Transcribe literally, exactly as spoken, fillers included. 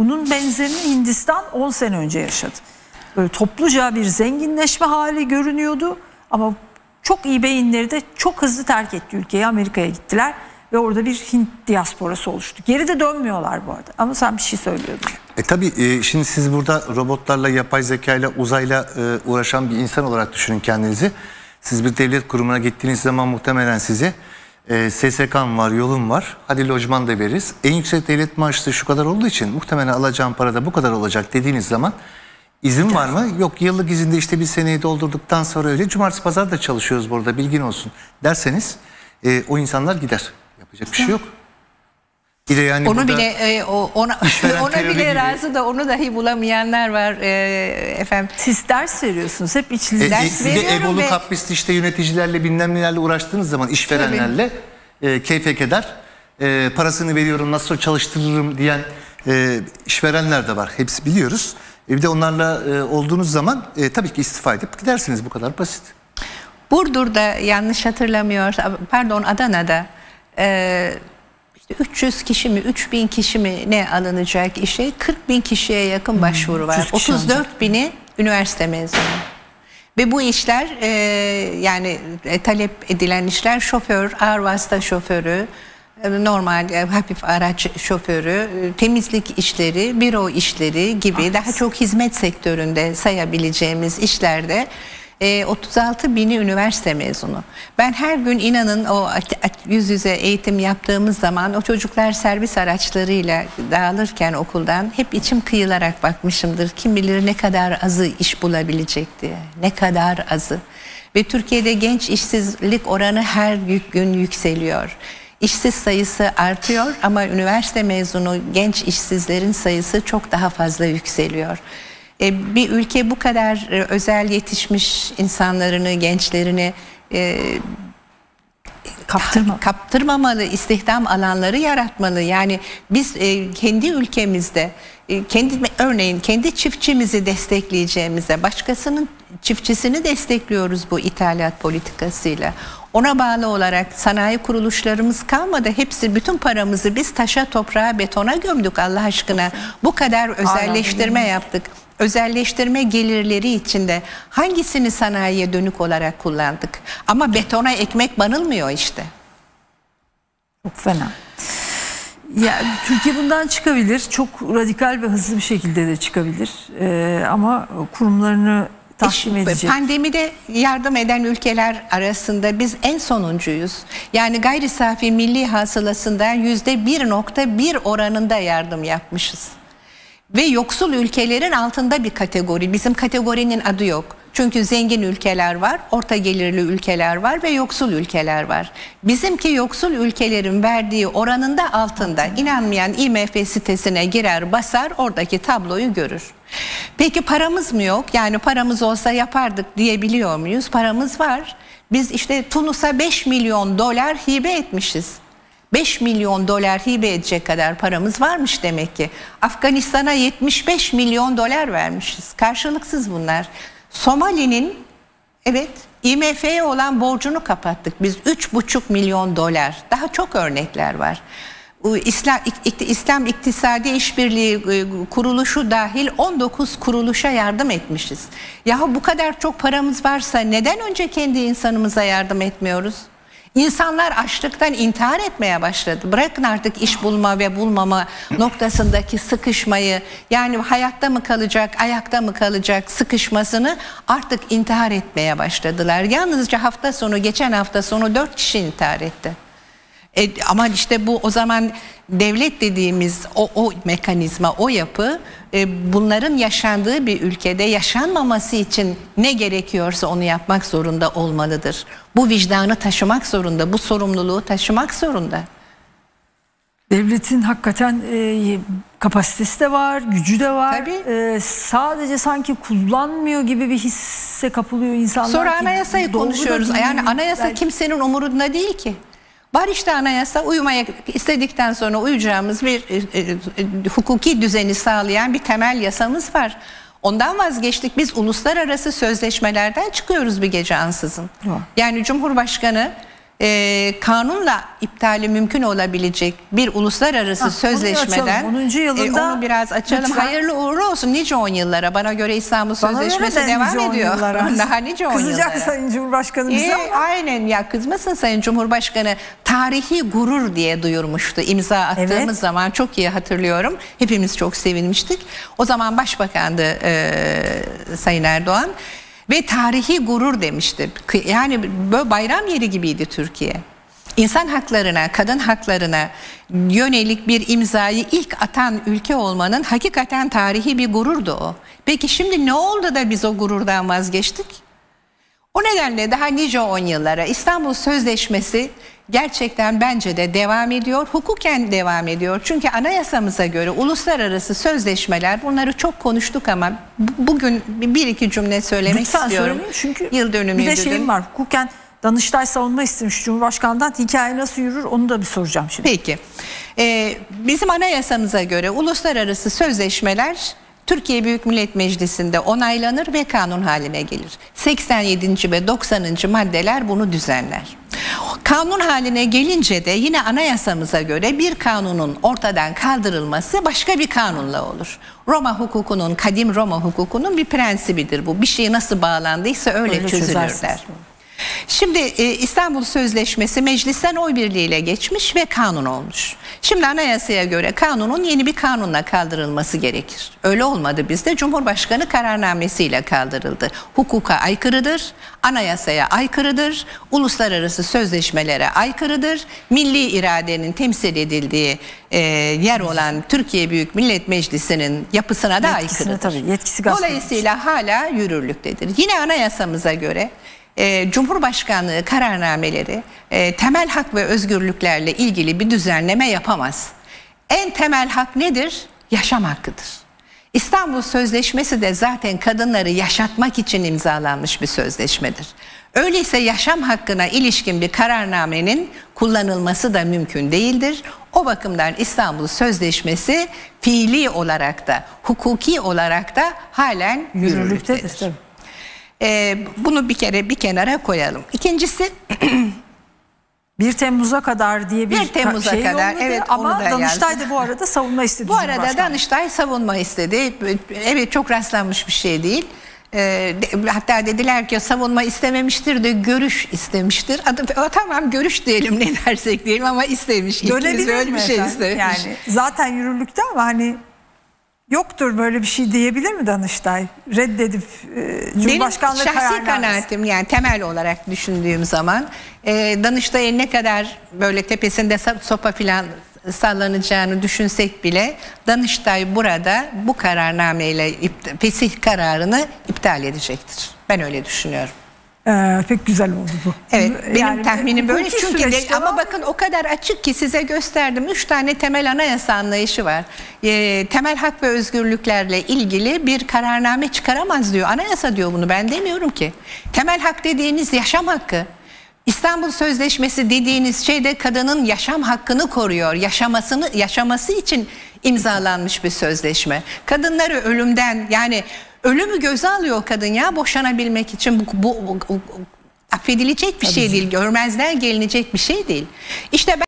Bunun benzerini Hindistan on sene önce yaşadı. Böyle topluca bir zenginleşme hali görünüyordu ama çok iyi beyinleri de çok hızlı terk etti ülkeyi, Amerika'ya gittiler ve orada bir Hint diasporası oluştu. Geri de dönmüyorlar bu arada. Ama sen bir şey söylüyordun. E tabii e, şimdi siz burada robotlarla, yapay zekayla, uzayla e, uğraşan bir insan olarak düşünün kendinizi. Siz bir devlet kurumuna gittiğiniz zaman muhtemelen size e, S S K'm var, yolum var, hadi lojman da veririz. En yüksek devlet maaşı şu kadar olduğu için muhtemelen alacağım para da bu kadar olacak dediğiniz zaman izin var mı? Yok, yıllık izinde işte bir seneyi doldurduktan sonra öyle cumartesi pazar da çalışıyoruz burada, bilgin olsun derseniz e, o insanlar gider. Yapacak bir şey yok. Bir de yani onu bile e, o, ona, ona bile gibi. razı da onu dahi bulamayanlar var e, efendim. Siz ders veriyorsunuz, hep içli e, ders e, veriyorum. Bir de Ebolu ve... kapris işte yöneticilerle bilmem nelerle uğraştığınız zaman işverenlerle e, keyfe keder e, parasını veriyorum, nasıl çalıştırırım diyen e, işverenler de var. Hepsi biliyoruz. E, bir de onlarla e, olduğunuz zaman e, tabii ki istifa edip gidersiniz, bu kadar basit. Burdur'da yanlış hatırlamıyor, pardon Adana'da e, işte üç yüz kişi mi üç bin kişi mi ne alınacak işe, kırk bin kişiye yakın başvuru var. otuz dört bini üniversite mezunu. Ve bu işler e, yani e, talep edilen işler şoför, ağır vasıta şoförü, e, normal e, hafif araç şoförü, e, temizlik işleri, büro işleri gibi ah, daha çok hizmet sektöründe sayabileceğimiz işlerde E, otuz altı bini üniversite mezunu. Ben her gün inanın o yüz yüze eğitim yaptığımız zaman o çocuklar servis araçlarıyla dağılırken okuldan hep içim kıyılarak bakmışımdır. Kim bilir ne kadar azı iş bulabilecek diye. Ne kadar azı. Ve Türkiye'de genç işsizlik oranı her gün yükseliyor. İşsiz sayısı artıyor ama üniversite mezunu genç işsizlerin sayısı çok daha fazla yükseliyor. Bir ülke bu kadar özel yetişmiş insanlarını, gençlerini e, Kaptırma. kaptırmamalı, istihdam alanları yaratmalı. Yani biz e, kendi ülkemizde, e, kendi örneğin kendi çiftçimizi destekleyeceğimize, başkasının çiftçisini destekliyoruz bu ithalat politikasıyla. Ona bağlı olarak sanayi kuruluşlarımız kalmadı. Hepsi, bütün paramızı biz taşa, toprağa, betona gömdük Allah aşkına. Bu kadar özelleştirme yaptık. Özelleştirme gelirleri içinde hangisini sanayiye dönük olarak kullandık? Ama betona ekmek banılmıyor işte. Çok fena. Ya, Türkiye bundan çıkabilir. Çok radikal ve hızlı bir şekilde de çıkabilir. Ee, ama kurumlarını tahkim edecek. Pandemide yardım eden ülkeler arasında biz en sonuncuyuz. Yani gayri safi milli hasılasından yüzde bir nokta bir oranında yardım yapmışız. Ve yoksul ülkelerin altında bir kategori. Bizim kategorinin adı yok. Çünkü zengin ülkeler var, orta gelirli ülkeler var ve yoksul ülkeler var. Bizimki yoksul ülkelerin verdiği oranında altında. İnanmayan I M F sitesine girer, basar, oradaki tabloyu görür. Peki paramız mı yok? Yani paramız olsa yapardık diyebiliyor muyuz? Paramız var. Biz işte Tunus'a beş milyon dolar hibe etmişiz. beş milyon dolar hibe edecek kadar paramız varmış demek ki. Afganistan'a yetmiş beş milyon dolar vermişiz. Karşılıksız bunlar. Somali'nin evet I M F'ye olan borcunu kapattık. Biz üç buçuk milyon dolar. Daha çok örnekler var. İslam, İslam İktisadi İşbirliği Kuruluşu dahil on dokuz kuruluşa yardım etmişiz. Yahu bu kadar çok paramız varsa neden önce kendi insanımıza yardım etmiyoruz? İnsanlar açlıktan intihar etmeye başladı. Bırakın artık iş bulma ve bulmama noktasındaki sıkışmayı, yani hayatta mı kalacak, ayakta mı kalacak sıkışmasını, artık intihar etmeye başladılar. Yalnızca hafta sonu, geçen hafta sonu dört kişi intihar etti. E, ama işte bu o zaman devlet dediğimiz o, o mekanizma, o yapı e, bunların yaşandığı bir ülkede yaşanmaması için ne gerekiyorsa onu yapmak zorunda olmalıdır. Bu vicdanı taşımak zorunda, bu sorumluluğu taşımak zorunda. Devletin hakikaten e, kapasitesi de var, gücü de var. E, sadece sanki kullanmıyor gibi bir hisse kapılıyor insanlar. Sonra ki, anayasayı konuşuyoruz. Yani anayasa belki kimsenin umurunda değil ki. Var işte anayasa, uyumaya istedikten sonra uyacağımız bir e, e, hukuki düzeni sağlayan bir temel yasamız var. Ondan vazgeçtik. Biz uluslararası sözleşmelerden çıkıyoruz bir gece ansızın. Hı. Yani Cumhurbaşkanı e, kanunla iptali mümkün olabilecek bir uluslararası Ha, sözleşmeden onu onuncu yılında e, onu biraz açalım. lütfen. Hayırlı uğurlu olsun nice on yıllara. Bana göre İstanbul Sözleşmesi devam ediyor. Daha nice on Kızacak yıllara. Sayın Cumhurbaşkanımız E, ama. aynen ya, kızmasın Sayın Cumhurbaşkanı. Tarihi gurur diye duyurmuştu imza attığımız Evet. zaman, çok iyi hatırlıyorum. Hepimiz çok sevinmiştik. O zaman Başbakandı e, Sayın Erdoğan ve tarihi gurur demişti. Yani böyle bayram yeri gibiydi Türkiye. İnsan haklarına, kadın haklarına yönelik bir imzayı ilk atan ülke olmanın hakikaten tarihi bir gururdu o. Peki şimdi ne oldu da biz o gururdan vazgeçtik? O nedenle daha nice on yıllara İstanbul Sözleşmesi gerçekten bence de devam ediyor. Hukuken devam ediyor. Çünkü anayasamıza göre uluslararası sözleşmeler, bunları çok konuştuk ama bugün bir iki cümle söylemek Lütfen istiyorum. söyleyin çünkü Yıl dönümüydü bir de şeyim dün. var. Hukuken Danıştay savunma istemiş Cumhurbaşkanı'ndan. Hikaye nasıl yürür onu da bir soracağım şimdi. Peki. Ee, bizim anayasamıza göre uluslararası sözleşmeler Türkiye Büyük Millet Meclisi'nde onaylanır ve kanun haline gelir. seksen yedinci ve doksanıncı maddeler bunu düzenler. Kanun haline gelince de yine anayasamıza göre bir kanunun ortadan kaldırılması başka bir kanunla olur. Roma hukukunun, kadim Roma hukukunun bir prensibidir bu. Bir şey nasıl bağlandıysa öyle, Öyle çözülür çözersiniz. der. Şimdi e, İstanbul Sözleşmesi meclisten oy birliğiyle geçmiş ve kanun olmuş. Şimdi anayasaya göre kanunun yeni bir kanunla kaldırılması gerekir. Öyle olmadı bizde. Cumhurbaşkanı kararnamesiyle kaldırıldı. Hukuka aykırıdır, anayasaya aykırıdır, uluslararası sözleşmelere aykırıdır. Milli iradenin temsil edildiği e, yer olan Türkiye Büyük Millet Meclisi'nin yapısına da Yetkisine aykırıdır. tabii, yetkisi gasp Dolayısıyla hala yürürlüktedir. Yine anayasamıza göre E, Cumhurbaşkanlığı kararnameleri e, temel hak ve özgürlüklerle ilgili bir düzenleme yapamaz. En temel hak nedir? Yaşam hakkıdır. İstanbul Sözleşmesi de zaten kadınları yaşatmak için imzalanmış bir sözleşmedir. Öyleyse yaşam hakkına ilişkin bir kararnamenin kullanılması da mümkün değildir. O bakımdan İstanbul Sözleşmesi fiili olarak da hukuki olarak da halen yürürlüktedir. Yürürlüktedir tabii. Ee, bunu bir kere bir kenara koyalım. İkincisi bir Temmuz'a kadar diye bir, bir Temmuz'a şey kadar, yolladı evet, ama onu da Danıştay yazdı. da bu arada savunma istedi. bu arada Cumhurbaşkanı. Danıştay savunma istedi. Evet, çok rastlanmış bir şey değil. Ee, de, hatta dediler ki savunma istememiştir de görüş istemiştir. Adı, o, tamam görüş diyelim, ne dersek diyelim, ama istemiş. Dönebilir öyle mi bir şey efendim? istemiş. Yani zaten yürürlükte ama hani yoktur böyle bir şey diyebilir mi Danıştay? Reddedip e, Cumhurbaşkanlığı Benim şahsi kararnamesi. kanaatim, yani temel olarak düşündüğüm zaman e, Danıştay'ın ne kadar böyle tepesinde sopa filan sallanacağını düşünsek bile Danıştay burada bu kararnameyle ipt- fesih kararını iptal edecektir. Ben öyle düşünüyorum. Ee, pek güzel oldu bu. Evet, benim Yani tahminim böyle, hukuki çünkü süreçte de, ama ama bakın o kadar açık ki size gösterdim. Üç tane temel anayasa anlayışı var. E, temel hak ve özgürlüklerle ilgili bir kararname çıkaramaz diyor. Anayasa diyor bunu, ben demiyorum ki. Temel hak dediğiniz yaşam hakkı. İstanbul Sözleşmesi dediğiniz şey de kadının yaşam hakkını koruyor. Yaşamasını yaşaması için imzalanmış bir sözleşme. Kadınları ölümden, yani ölümü göze alıyor kadın ya boşanabilmek için. Bu, bu, bu, bu affedilecek bir şey değil. Görmezden gelinecek bir şey değil. İşte ben